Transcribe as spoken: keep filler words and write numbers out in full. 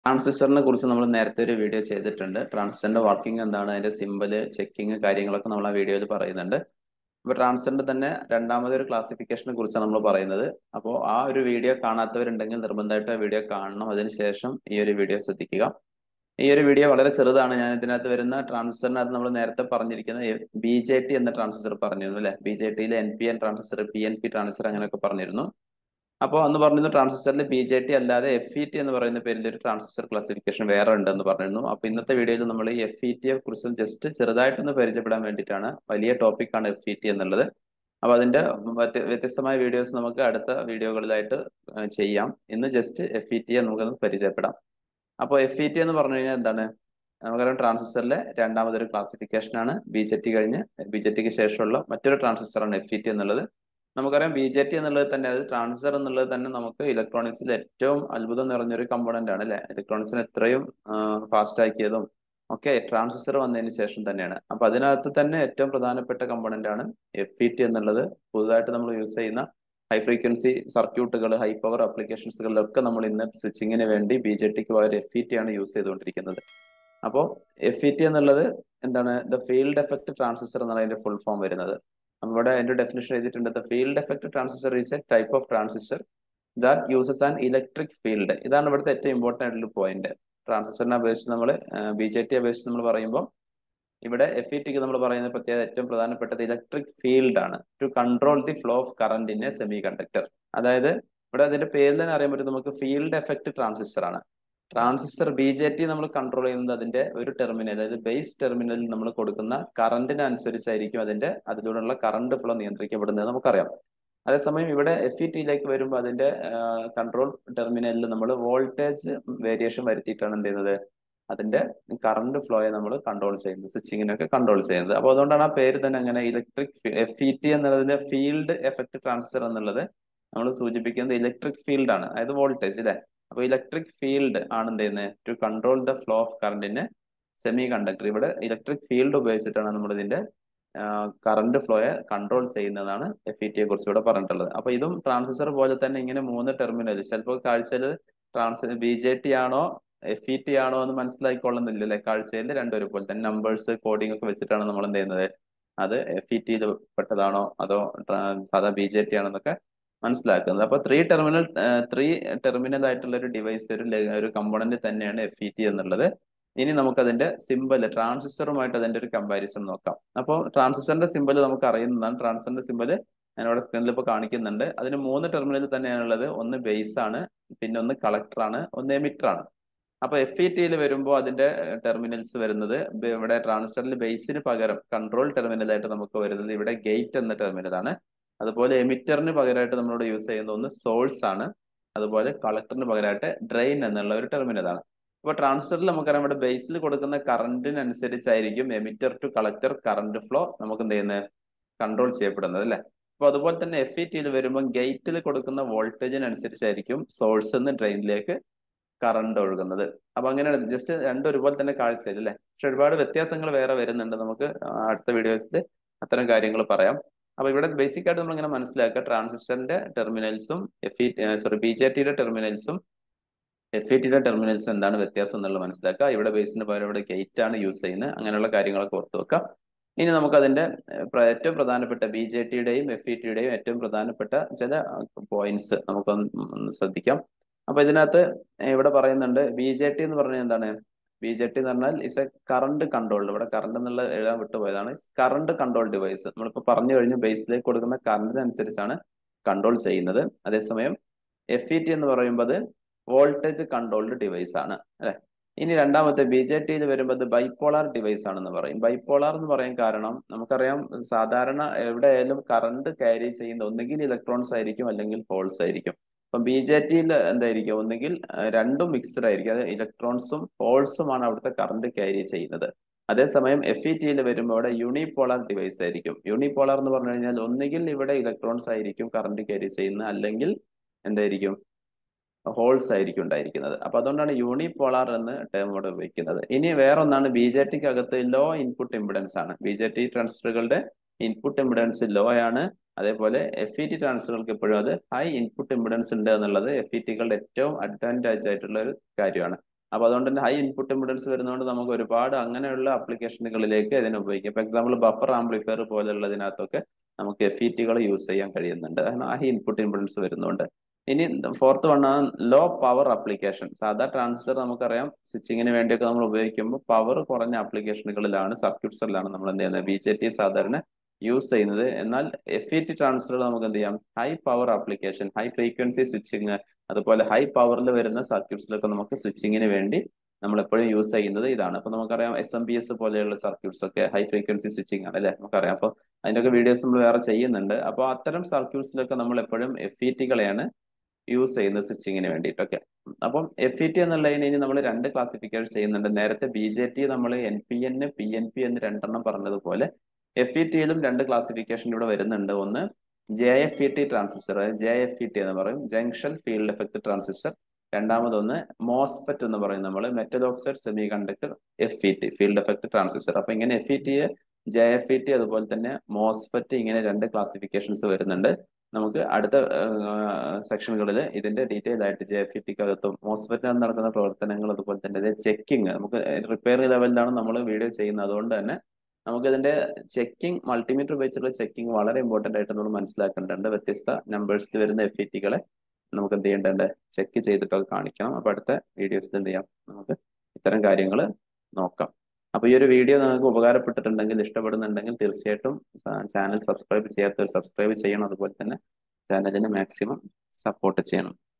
ട്രാൻസിസ്റ്ററിനെ കുറിച്ച് നമ്മൾ നേരത്തെ ഒരു വീഡിയോ ചെയ്തിട്ടുണ്ട്. ട്രാൻസിസ്റ്ററിന്റെ വർക്കിംഗ് എന്താണ്, അതിന്റെ സിമ്പല്, ചെക്കിങ് കാര്യങ്ങളൊക്കെ നമ്മൾ ആ വീഡിയോയിൽ പറയുന്നുണ്ട്. അപ്പൊ ട്രാൻസിസ്റ്ററിന്റെ തന്നെ രണ്ടാമതൊരു ക്ലാസിഫിക്കേഷനെ കുറിച്ചാണ് നമ്മൾ പറയുന്നത്. അപ്പോൾ ആ ഒരു വീഡിയോ കാണാത്തവരുണ്ടെങ്കിൽ നിർബന്ധമായിട്ട് ആ വീഡിയോ കാണണം. അതിനുശേഷം ഈ ഒരു വീഡിയോ ശ്രദ്ധിക്കുക. ഈ ഒരു വീഡിയോ വളരെ ചെറുതാണ്. ഞാൻ ഇതിനകത്ത് വരുന്ന ട്രാൻസിസ്റ്ററിനകത്ത് നമ്മൾ നേരത്തെ പറഞ്ഞിരിക്കുന്ന ബി ജെ ടി എന്ന ട്രാൻസിസ്റ്റർ പറഞ്ഞിരുന്നു അല്ലെ. ബി ജെ ടിയിൽ N P N transistor, P N P transistor അങ്ങനെയൊക്കെ പറഞ്ഞിരുന്നു. അപ്പോൾ അന്ന് പറഞ്ഞിരുന്നു ട്രാൻസിസ്റ്ററിൽ ബി ജെ ടി അല്ലാതെ എഫ് ഇ ടി എന്ന് പറയുന്ന പേരിൽ ഒരു ട്രാൻസിസ്റ്റർ ക്ലാസിഫിക്കേഷൻ വേറെ ഉണ്ടെന്ന് പറഞ്ഞിരുന്നു. അപ്പൊ ഇന്നത്തെ വീഡിയോയിൽ നമ്മൾ ഈ എഫ് ഇ ടിയെ കുറിച്ച് ജസ്റ്റ് ചെറുതായിട്ടൊന്ന് പരിചയപ്പെടാൻ വേണ്ടിയിട്ടാണ്. വലിയ ടോപ്പിക്കാണ് എഫ് ഇ ടി എന്നുള്ളത്. അപ്പൊ അതിന്റെ വ്യത്യ- വ്യത്യസ്തമായ വീഡിയോസ് നമുക്ക് അടുത്ത വീഡിയോകളിലായിട്ട് ആ, ചെയ്യാം. ഇന്ന് ജസ്റ്റ് എഫ് ഇ ടിയെ നമുക്കൊന്ന് പരിചയപ്പെടാം. അപ്പോൾ എഫ് ഇ ടി എന്ന് പറഞ്ഞു കഴിഞ്ഞാൽ എന്താണ്? നമുക്കറിയാം ട്രാൻസിസ്റ്ററിലെ രണ്ടാമതൊരു ക്ലാസിഫിക്കേഷൻ ആണ്. ബി ജെ ടി കഴിഞ്ഞ് ബി ജെ ടിക്ക് ശേഷമുള്ള മറ്റൊരു ട്രാൻസിസ്റ്ററാണ് എഫ് ഇ ടി എന്നുള്ളത്. നമുക്കറിയാം ബി ജെ ടി എന്നുള്ളത് തന്നെ, അത് ട്രാൻസിസ്റ്റർ എന്നുള്ളത് തന്നെ നമുക്ക് ഇലക്ട്രോണിക്സിൽ ഏറ്റവും അത്ഭുതം നിറഞ്ഞൊരു കമ്പോണന്റ് ആണ് അല്ലെ. ഇലക്ട്രോണിക്സിന് എത്രയും ഫാസ്റ്റ് ആക്കിയതും ഒക്കെ ട്രാൻസിസ്റ്റർ വന്നതിന് ശേഷം തന്നെയാണ്. അപ്പൊ അതിനകത്ത് തന്നെ ഏറ്റവും പ്രധാനപ്പെട്ട കമ്പോണന്റ് ആണ് എഫ് ഇ ടി എന്നുള്ളത്. പുതുതായിട്ട് നമ്മൾ യൂസ് ചെയ്യുന്ന ഹൈ ഫ്രീക്വൻസി സർക്യൂട്ടുകൾ, ഹൈ പവർ ആപ്ലിക്കേഷൻസുകളിലൊക്കെ നമ്മൾ ഇന്ന് സ്വിച്ചിങ്ങിന് വേണ്ടി ബി ജെ ടിക്ക് പകരം എഫ് ഇ ടി ആണ് യൂസ് ചെയ്തുകൊണ്ടിരിക്കുന്നത്. അപ്പോൾ എഫ് ഇ ടി എന്നുള്ളത് എന്താണ്? ദ ഫീൽഡ് എഫക്ട് ട്രാൻസിസ്റ്റർ എന്നാണ് അതിന്റെ ഫുൾ ഫോം വരുന്നത്. നമ്മുടെ അതിന്റെ ഡെഫിനിഷൻ എഴുതിയിട്ടുണ്ട്. The field effect transistor is a type of transistor that uses an electric field. ഇതാണ് ഇവിടുത്തെ ഏറ്റവും ഇമ്പോർട്ടന്റ് ആയിട്ടുള്ള പോയിന്റ്. ട്രാൻസിസ്റ്ററിനെ അപേക്ഷിച്ച് നമ്മൾ ബി ജെ ടി അപേക്ഷിച്ച് നമ്മൾ പറയുമ്പോൾ ഇവിടെ എഫ് ഇ ടിക്ക് നമ്മൾ പറയുന്ന പ്രത്യേകത, ഏറ്റവും പ്രധാനപ്പെട്ടത് ഇലക്ട്രിക് ഫീൽഡ് ആണ്. To control the flow of current in a semiconductor. അതായത് ഇവിടെ അതിന്റെ പേരിൽ തന്നെ അറിയാൻ പറ്റും നമുക്ക്, ഫീൽഡ് എഫക്ട് ട്രാൻസിസ്റ്റർ ആണ്. ട്രാൻസിസ്റ്റർ ബി ജെ ടി നമ്മൾ കൺട്രോൾ ചെയ്യുന്നത് അതിന്റെ ഒരു ടെർമിനൽ, അതായത് ബേസ് ടെർമിനലിൽ നമ്മൾ കൊടുക്കുന്ന കറന്റിനനുസരിച്ചായിരിക്കും അതിന്റെ അതിലൂടെയുള്ള കറണ്ട് ഫ്ലോ നിയന്ത്രിക്കപ്പെടുന്നത് നമുക്കറിയാം. അതേസമയം ഇവിടെ എഫ് ഇ ടിയിലേക്ക് വരുമ്പോൾ അതിന്റെ കൺട്രോൾ ടെർമിനലിൽ നമ്മൾ വോൾട്ടേജ് വേരിയേഷൻ വരുത്തിയിട്ടാണ് എന്ത് ചെയ്യുന്നത്, അതിന്റെ കറണ്ട് ഫ്ലോയെ നമ്മൾ കൺട്രോൾ ചെയ്യുന്നത്, സ്വിച്ചിങ്ങിനൊക്കെ കൺട്രോൾ ചെയ്യുന്നത്. അപ്പോൾ അതുകൊണ്ടാണ് ആ പേര് തന്നെ അങ്ങനെ ഇലക്ട്രിക് എഫ് ഇ ടി എന്നുള്ളതിന്റെ ഫീൽഡ് എഫക്ട് ട്രാൻസിസ്റ്റർ എന്നുള്ളത് നമ്മൾ സൂചിപ്പിക്കുന്നത് ഇലക്ട്രിക് ഫീൽഡ് ആണ്, അതായത് വോൾട്ടേജ് അല്ലെ. അപ്പൊ ഇലക്ട്രിക് ഫീൽഡ് ആണ് എന്ത് ചെയ്യുന്നത്, to control the flow of കറണ്ടിന് സെമി കണ്ടക്ടർ. ഇവിടെ ഇലക്ട്രിക് ഫീൽഡ് ഉപയോഗിച്ചിട്ടാണ് നമ്മൾ ഇതിന്റെ കറണ്ട് ഫ്ലോയെ കൺട്രോൾ ചെയ്യുന്നതാണ് എഫ് ഇ ടിയെ കുറിച്ച് ഇവിടെ പറഞ്ഞിട്ടുള്ളത്. അപ്പൊ ഇതും ട്രാൻസിസ്റ്റർ പോലെ തന്നെ ഇങ്ങനെ മൂന്ന് ടെർമിനൽ, ചിലപ്പോൾ കാഴ്ചയിൽ ട്രാൻസ് ബി ജെ ടി ആണോ എഫ് ഇ ടി ആണോ എന്ന് മനസ്സിലാക്കിക്കൊള്ളുന്നില്ല അല്ലെ. കാഴ്ചയിൽ രണ്ടുപേരും പോലെ തന്നെ നമ്പേഴ്സ്, കോഡിംഗ് ഒക്കെ വെച്ചിട്ടാണ് നമ്മൾ എന്ത് ചെയ്യുന്നത്, അത് എഫ് ഇ ടിയിൽ പെട്ടതാണോ അതോ സാധാ ബി ജെ ടി ആണോ എന്നൊക്കെ മനസ്സിലാക്കുന്നത്. അപ്പൊ ത്രീ ടെർമിനൽ ത്രീ ടെർമിനൽ ആയിട്ടുള്ള ഒരു ഡിവൈസ്, ഒരു ഒരു കമ്പോണന്റ് തന്നെയാണ് എഫ് ഇ ടി എന്നുള്ളത്. ഇനി നമുക്ക് അതിന്റെ സിമ്പൽ, ട്രാൻസിസ്റ്ററുമായിട്ട് അതിന്റെ ഒരു കമ്പാരിസൺ നോക്കാം. അപ്പോൾ ട്രാൻസിസ്റ്ററിന്റെ സിമ്പൽ നമുക്ക് അറിയുന്നതാണ്. ട്രാൻസിസ്റ്ററിന്റെ സിമ്പൽ ഞാൻ ഇവിടെ സ്ക്രീനിൽ ഇപ്പോൾ കാണിക്കുന്നുണ്ട്. അതിന് മൂന്ന് ടെർമിനൽ തന്നെയാണുള്ളത്. ഒന്ന് ബേസ് ആണ്, പിന്നെ ഒന്ന് കളക്ടർ ആണ്, ഒന്ന് എമിറ്റർ ആണ്. അപ്പൊ എഫ് ഇ ടിയിൽ വരുമ്പോൾ അതിന്റെ ടെർമിനൽസ് വരുന്നത്, ഇവിടെ ട്രാൻസിസ്റ്ററിൽ ബേസിന് പകരം കൺട്രോൾ ടെർമിനൽ ആയിട്ട് നമുക്ക് വരുന്നത് ഇവിടെ ഗേറ്റ് എന്ന ടെർമിനൽ ആണ്. അതുപോലെ എമിറ്ററിന് പകരമായിട്ട് നമ്മളിവിടെ യൂസ് ചെയ്യുന്ന ഒന്ന് സോഴ്സ് ആണ്. അതുപോലെ കളക്ടറിന് പകരമായിട്ട് ഡ്രെയിൻ എന്നുള്ള ഒരു ടെർമിനൽ ആണ്. അപ്പൊ ട്രാൻസിസ്റ്ററിൽ നമുക്കറിയാം ഇവിടെ ബേസിൽ കൊടുക്കുന്ന കറന്റിനനുസരിച്ചായിരിക്കും emitter to collector current flow നമുക്ക് എന്ത് ചെയ്യുന്നത്, കൺട്രോൾ ചെയ്യപ്പെടുന്നത് അല്ലെ. അപ്പൊ അതുപോലെ തന്നെ എഫ് ഇ ടിയിൽ വരുമ്പോൾ ഗേറ്റിൽ കൊടുക്കുന്ന വോൾട്ടേജിനനുസരിച്ചായിരിക്കും സോഴ്സ് നിന്ന് ഡ്രെയിനിലേക്ക് കറണ്ട് ഒഴുകുന്നത്. അപ്പൊ അങ്ങനെയാണ്, ജസ്റ്റ് രണ്ടും ഒരുപോലെ തന്നെ കാഴ്ചയിൽ അല്ലെ. പക്ഷെ ഒരുപാട് വ്യത്യാസങ്ങൾ വേറെ വരുന്നുണ്ട്. നമുക്ക് അടുത്ത വീഡിയോസിൽ അത്തരം കാര്യങ്ങൾ പറയാം. അപ്പൊ ഇവിടെ ബേസിക് ആയിട്ട് നമ്മൾ ഇങ്ങനെ മനസ്സിലാക്കുക, ട്രാൻസിസ്റ്ററിന്റെ ടെർമിനൽസും F E sorry B J ടിയുടെ ടെർമിനൽസും എഫ് ഇ ടിയുടെ ടെർമിനൽസും എന്താണ് വ്യത്യാസം എന്നുള്ളത് മനസ്സിലാക്കുക. ഇവിടെ ബേസിന് പകരം ഇവിടെ ഗേറ്റ് ആണ് യൂസ് ചെയ്യുന്നത്. അങ്ങനെയുള്ള കാര്യങ്ങളൊക്കെ ഓർത്ത് വെക്കാം. ഇനി നമുക്ക് അതിന്റെ ഏറ്റവും പ്രധാനപ്പെട്ട ബി ജെ ടിയുടെയും എഫ് ഇ ടിയുടെയും ഏറ്റവും പ്രധാനപ്പെട്ട ചില പോയിന്റ്സ് നമുക്കൊന്ന് ശ്രദ്ധിക്കാം. അപ്പൊ ഇതിനകത്ത് ഇവിടെ പറയുന്നുണ്ട്, ബി ജെ ടി എന്ന് പറഞ്ഞാൽ എന്താണ്? ബി ജെ ടി എന്ന് പറഞ്ഞാൽ ഇസ് എ കറണ്ട് കൺട്രോൾഡ്, ഇവിടെ കറണ്ട് എന്നുള്ള എഴുതാൻ വിട്ടുപോയതാണ്. Current control device. നമ്മളിപ്പോ പറഞ്ഞു കഴിഞ്ഞു, ബേസിലേക്ക് കൊടുക്കുന്ന കറണ്ടിനനുസരിച്ചാണ് കൺട്രോൾ ചെയ്യുന്നത്. അതേസമയം എഫ് ഇ ടി എന്ന് പറയുമ്പോൾ അത് വോൾട്ടേജ് കൺട്രോൾഡ് ഡിവൈസ് ആണ് അല്ലെ. ഇനി രണ്ടാമത്തെ ബി ജെ ടിയിൽ വരുമ്പോൾ അത് ബൈപോളാർ ഡിവൈസ് ആണെന്ന് പറയും. ബൈപോളാർ എന്ന് പറയാൻ കാരണം നമുക്കറിയാം, സാധാരണ എവിടെയായാലും കറണ്ട് ക്യാരി ചെയ്യുന്ന ഒന്നുകിൽ ഇലക്ട്രോൺസ് ആയിരിക്കും അല്ലെങ്കിൽ ഹോൾസ് ആയിരിക്കും. അപ്പൊ ബി ജെ ടിയിൽ എന്തായിരിക്കും, ഒന്നുകിൽ രണ്ടും മിക്സ്ഡ് ആയിരിക്കും, അത് ഇലക്ട്രോൺസും ഹോൾസുമാണ് അവിടുത്തെ കറണ്ട് ക്യാരി ചെയ്യുന്നത്. അതേസമയം എഫ് ഇ ടിയിൽ വരുമ്പോൾ അവിടെ യൂണിപോളാർ ഡിവൈസ് ആയിരിക്കും. യൂണിപോളാർ എന്ന് പറഞ്ഞു കഴിഞ്ഞാൽ ഒന്നുകിൽ ഇവിടെ ഇലക്ട്രോൺസ് ആയിരിക്കും കറണ്ട് ക്യാരി ചെയ്യുന്നത്, അല്ലെങ്കിൽ എന്തായിരിക്കും, ഹോൾസ് ആയിരിക്കും ഉണ്ടായിരിക്കുന്നത്. അപ്പൊ അതുകൊണ്ടാണ് യൂണിപോളാർ എന്ന് ടേം ഇവിടെ ഉപയോഗിക്കുന്നത്. ഇനി വേറെ ഒന്നാണ്, ബി ജെ ടിക്ക് അകത്ത് ലോ ഇൻപുട്ട് ഇമ്പിഡൻസ് ആണ്. ബി ജെ ടി ട്രാൻസിസ്റ്ററുകളുടെ ഇൻപുട്ട് ഇമ്പിഡൻസ് ലോ ആണ്. അതേപോലെ എഫ് ഇ ടി ട്രാൻസിസ്റ്ററുകൾക്ക് എപ്പോഴും അത് ഹൈ ഇൻപുട്ട് ഇമ്പിഡൻസ് ഉണ്ട് എന്നുള്ളത് എഫ് ഇ ടികളുടെ ഏറ്റവും അഡ്വാൻറ്റേജ് ആയിട്ടുള്ള ഒരു കാര്യമാണ്. അപ്പൊ അതുകൊണ്ട് തന്നെ ഹൈ ഇൻപുട്ട് ഇമ്പിഡൻസ് വരുന്നതുകൊണ്ട് നമുക്ക് ഒരുപാട് അങ്ങനെയുള്ള ആപ്ലിക്കേഷനുകളിലേക്ക് ഇതിനെ ഉപയോഗിക്കാം. ഇപ്പൊ എക്സാമ്പിൾ ബഫർ ആംപ്ലിഫയർ പോലുള്ളതിനകത്തൊക്കെ നമുക്ക് എഫ് ഇ ടികൾ യൂസ് ചെയ്യാൻ കഴിയുന്നുണ്ട്, കാരണം ഹൈ ഇൻപുട്ട് ഇമ്പിഡൻസ് വരുന്നുണ്ട്. ഇനി ഫോർത്ത് വൺ ആണ് ലോ പവർ ആപ്ലിക്കേഷൻ. സാധാ ട്രാൻസിസ്റ്റർ നമുക്കറിയാം സ്വിച്ചിങ്ങിന് വേണ്ടിയൊക്കെ നമ്മൾ ഉപയോഗിക്കുമ്പോൾ പവർ കുറഞ്ഞ ആപ്ലിക്കേഷനുകളിലാണ്, സർക്യൂട്ട്സിലാണ് നമ്മൾ എന്ത് ചെയ്യുന്നത്, ബി ജെ ടി സാധാരണ യൂസ് ചെയ്യുന്നത്. എന്നാൽ എഫ് ഇ ടി ട്രാൻസിസ്റ്റർ നമുക്ക് എന്ത് ചെയ്യാം, high power application, high frequency switching, അതുപോലെ ഹൈ പവറിൽ വരുന്ന സർക്യൂട്ട്സിലൊക്കെ നമുക്ക് സ്വിച്ചിങ്ങിന് വേണ്ടി നമ്മൾ എപ്പോഴും യൂസ് ചെയ്യുന്നത് ഇതാണ്. അപ്പൊ നമുക്കറിയാം എസ് എം ബി എസ് പോലെയുള്ള സർക്യൂട്ട്സ് ഒക്കെ ഹൈ ഫ്രീക്വൻസി സ്വിച്ചിങ് ആണ് അല്ലെ, നമുക്കറിയാം. അപ്പൊ അതിന്റെയൊക്കെ വീഡിയോസ് നമ്മൾ വേറെ ചെയ്യുന്നുണ്ട്. അപ്പോൾ അത്തരം സർക്യൂട്ട്സിലൊക്കെ നമ്മൾ എപ്പോഴും എഫ് ഇ ടികളെയാണ് യൂസ് ചെയ്യുന്നത് സ്വിച്ചിങ്ങിന് വേണ്ടിയിട്ടൊക്കെ. അപ്പം എഫ് ഇ ടി എന്നുള്ളതിന് ഇനി നമ്മൾ രണ്ട് ക്ലാസിഫിക്കേഷൻ ചെയ്യുന്നുണ്ട്. നേരത്തെ ബി ജെ ടി നമ്മൾ N P N P N P എന്ന് രണ്ടെണ്ണം പറഞ്ഞതുപോലെ എഫ് ഇ ടിയിലും രണ്ട് ക്ലാസിഫിക്കേഷൻ ഇവിടെ വരുന്നുണ്ട്. ഒന്ന് J F E T transistor, J F E T എന്ന് പറയും, ജംഗ്ഷൻ ഫീൽഡ് എഫക്ട് ട്രാൻസിസ്റ്റർ. രണ്ടാമതൊന്ന് മോസ്ഫെറ്റ് എന്ന് പറയും, നമ്മൾ metal oxide semiconductor F E T, field effect transistor. അപ്പൊ ഇങ്ങനെ F E T, J F E T, അതുപോലെ തന്നെ മോസ്ഫെറ്റ്, ഇങ്ങനെ രണ്ട് ക്ലാസിഫിക്കേഷൻസ് വരുന്നുണ്ട്. നമുക്ക് അടുത്ത സെക്ഷനുകളിൽ ഇതിന്റെ ഡീറ്റെയിൽ ആയിട്ട് ജെ എഫ് ഇ ടിക്കകത്തും മോസ്ഫെറ്റിനകത്ത് നടക്കുന്ന പ്രവർത്തനങ്ങൾ, അതുപോലെ തന്നെ ചെക്കിങ്, നമുക്ക് റിപ്പയർ ലെവലിലാണ് നമ്മൾ വീഡിയോ ചെയ്യുന്നത്. അതുകൊണ്ട് തന്നെ നമുക്ക് ഇതിന്റെ ചെക്കിങ്, മൾട്ടിമീറ്റർ വെച്ചുള്ള ചെക്കിങ് വളരെ ഇമ്പോർട്ടന്റ് ആയിട്ട് നമ്മൾ മനസ്സിലാക്കേണ്ടതുണ്ട്. വ്യത്യസ്ത നമ്പേഴ്സിൽ വരുന്ന എഫ് ഇ ടികളെ നമുക്ക് എന്ത് ചെയ്യേണ്ടത്, ചെക്ക് ചെയ്തിട്ടൊക്കെ കാണിക്കണം. അപ്പൊ അടുത്ത വീഡിയോസിൽ എന്ത് ചെയ്യാം, നമുക്ക് ഇത്തരം കാര്യങ്ങൾ നോക്കാം. അപ്പൊ ഈ ഒരു വീഡിയോ നിങ്ങൾക്ക് ഉപകാരപ്പെട്ടിട്ടുണ്ടെങ്കിൽ, ഇഷ്ടപ്പെടുന്നുണ്ടെങ്കിൽ തീർച്ചയായിട്ടും ചാനൽ സബ്സ്ക്രൈബ് ചെയ്യാത്തവർ സബ്സ്ക്രൈബ് ചെയ്യണം. അതുപോലെ തന്നെ ചാനലിനെ മാക്സിമം സപ്പോർട്ട് ചെയ്യണം.